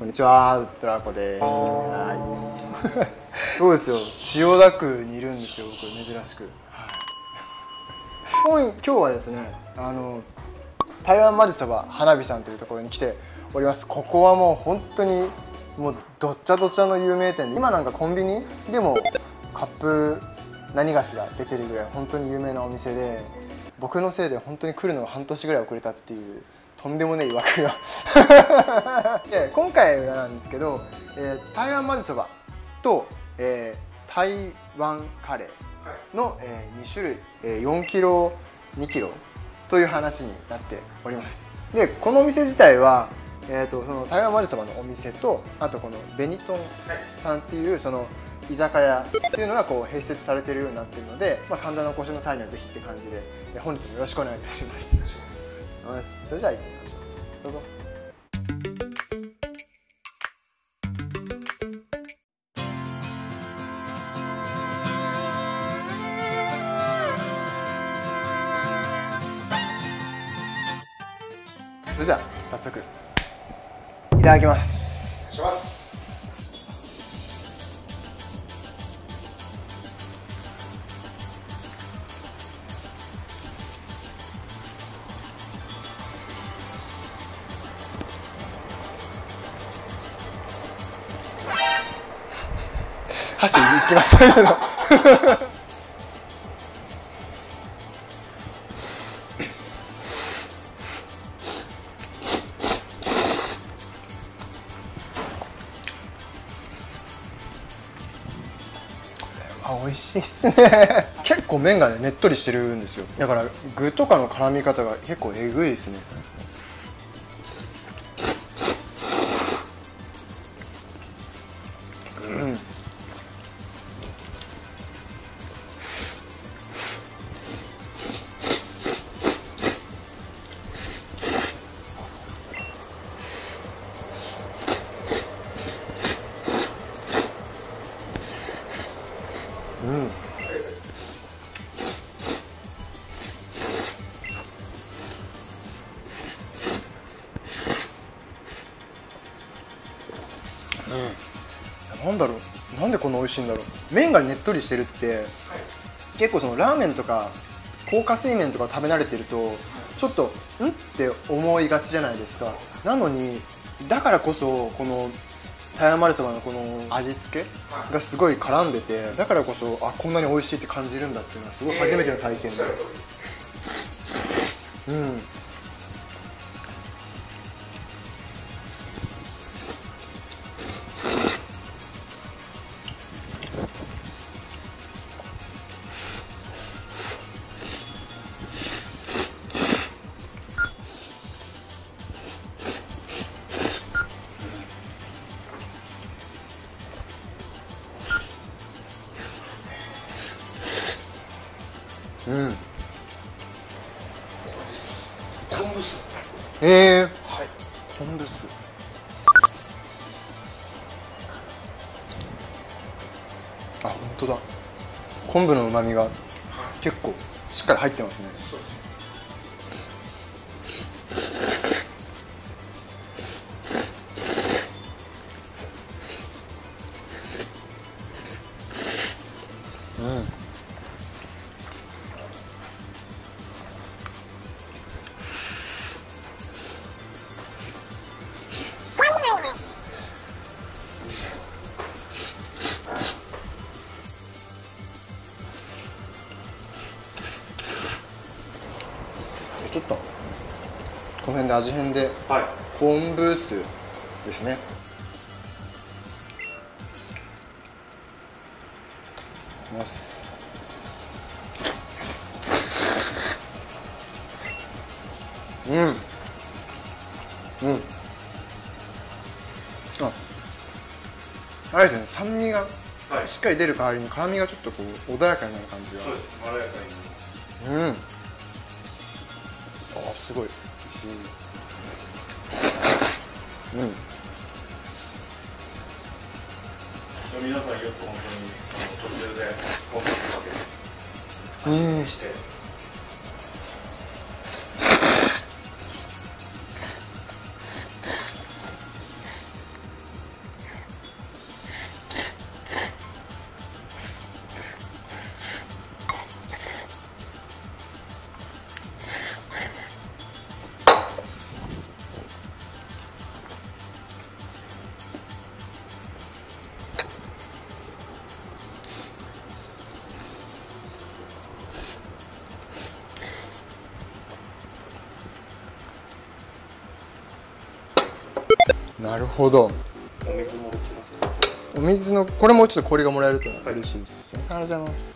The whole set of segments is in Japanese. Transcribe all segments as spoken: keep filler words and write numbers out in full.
んにちは、ウッドラコです。はい。そうですよ。千代田区にいるんですよ。僕珍しく。はい。今日はですね、あの台湾まぜそば花火さんというところに来ております。ここはもう本当にもうどっちゃどちゃの有名店で、今なんかコンビニでもカップ何菓子が出てるぐらい本当に有名なお店で、僕のせいで本当に来るのが半年ぐらい遅れたっていうとんでもない曰くがで今回なんですけど、えー、台湾まぜそばと、えー、台湾カレーの、えー、に種類、えー、よんキロにキロという話になっております。でこのお店自体は、えー、とその台湾まぜそばのお店と、あとこのベニトンさんっていうその居酒屋っていうのがこう併設されているようになっているので、まあ、神田のお越しの際にはぜひって感じで、本日もよろしくお願いいたします。それじゃあ行ってみましょう。どうぞ。それじゃあ早速いただきます。 お願いします。 箸いきましたけどあ、美味しいっすね結構麺がね、ねっとりしてるんですよ。だから具とかの絡み方が結構えぐいですね。うん、うん、うん、なんだろう、なんでこんな美味しいんだろう。麺がねっとりしてるって、はい、結構そのラーメンとか高加水麺とか食べ慣れてると、はい、ちょっとんって思いがちじゃないですか。なのにだからこそこの台湾まぜそばのこの味付けがすごい絡んでて、だからこそあこんなに美味しいって感じるんだっていうのはすごい初めての体験で、うん、うん、 昆布酢。 えー、はい、昆布酢。あ、本当だ。昆布の旨味が結構しっかり入ってますね。うん。ちょっとこの辺で味変で、はい、昆布酢ですね。いきます。うん、うん、あ、あれですね、酸味がしっかり出る代わりに辛みがちょっとこう穏やかになる感じが。 そうです、まろやかに。 うん、あ、すごい。うん。 皆さんよく本当に途中でコンパクトかけて味見して、 なるほど。 お水もできますか？ お水のこれもちょっと氷がもらえると嬉しいです。ありがとうございます。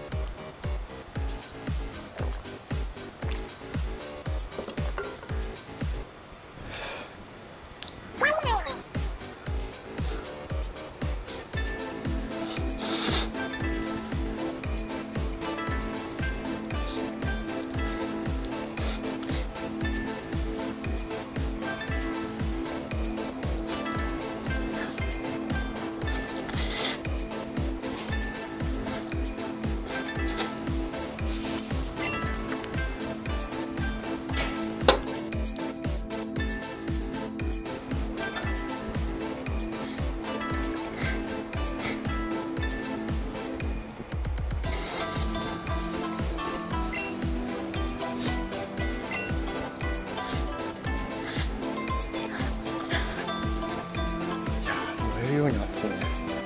燃えるように熱いね。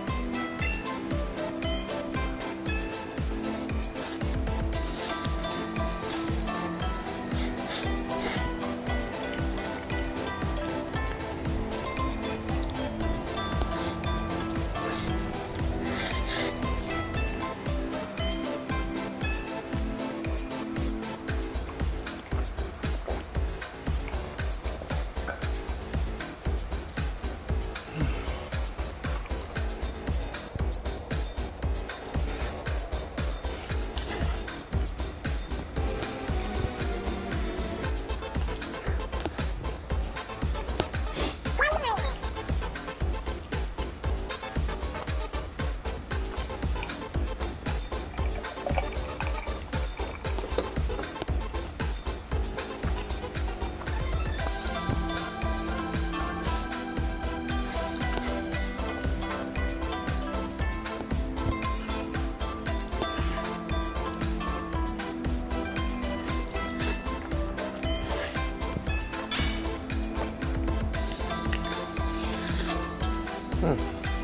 うん。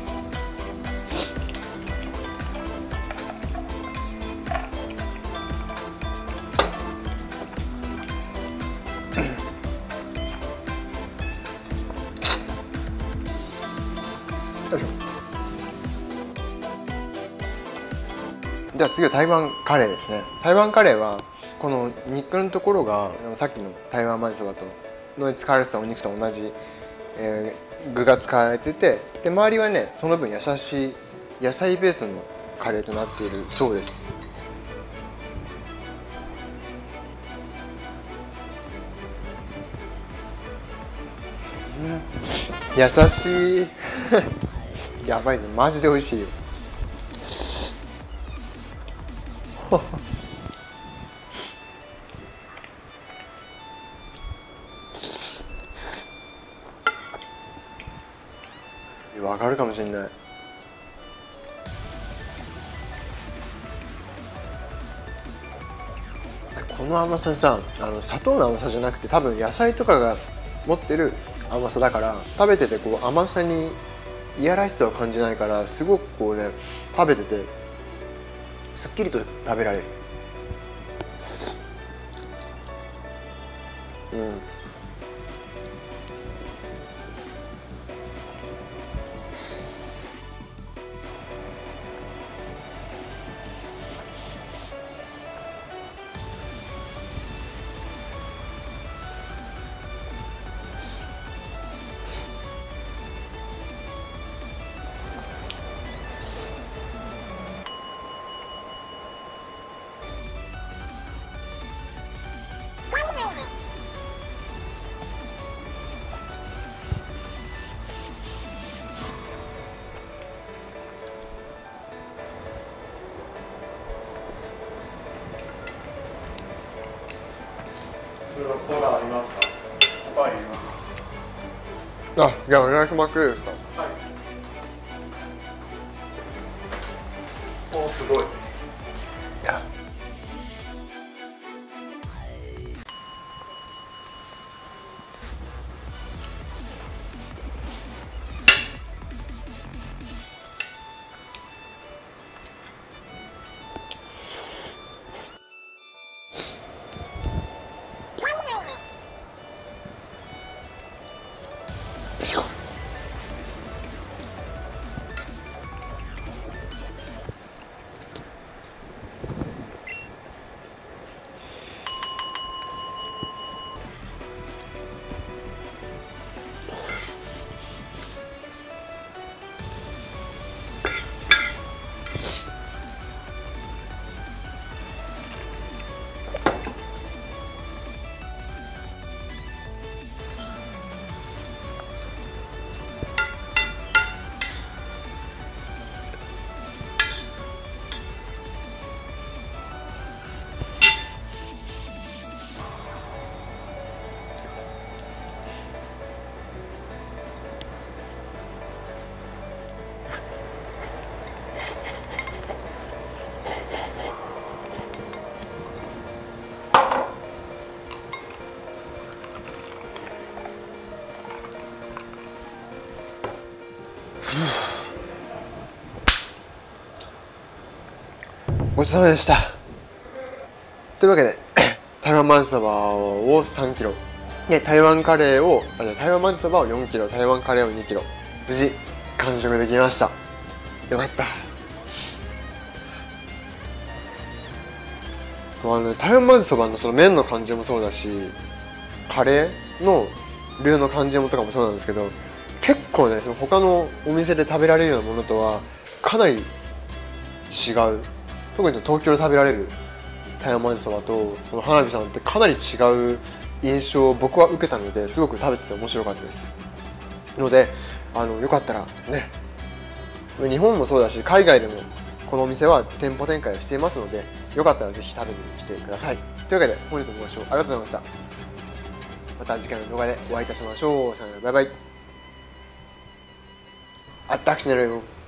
よいしょ。じゃあ次は台湾カレーですね。台湾カレーはこの肉のところがさっきの台湾混ぜそばとの使われてたお肉と同じ、えー、具が使われてて、で周りはねその分優しい野菜ベースのカレーとなっているそうです。うん、優しいやばいね、マジで美味しいよわかるかもしれない。この甘ささ、あの砂糖の甘さじゃなくて多分野菜とかが持ってる甘さだから、食べててこう甘さにいやらしさを感じないから、すごくこうね食べててすっきりと食べられる。うん。 コーラありますか？おかわりありますか？ あ、じゃあお願いします。ですか？ はい。お、すごい。 いや。よっ。 ごちそうさまでした。というわけで台湾まぜそばをさんキロで台湾カレーをあ台湾まぜそばをよんキロ、台湾カレーをにキロ無事完食できました。よかった。あの台湾まぜそばのその麺の感じもそうだし、カレーのルーの感じもとかもそうなんですけど、結構ねその他のお店で食べられるようなものとはかなり違う。特に東京で食べられる台湾まぜそばとその花火さんってかなり違う印象を僕は受けたので、すごく食べてて面白かったですので、あのよかったらね、日本もそうだし海外でもこのお店は店舗展開をしていますので、よかったらぜひ食べに来てください。というわけで本日もご視聴ありがとうございました。また次回の動画でお会いいたしましょう。さよなら、バイバイ。あったくしねるよ。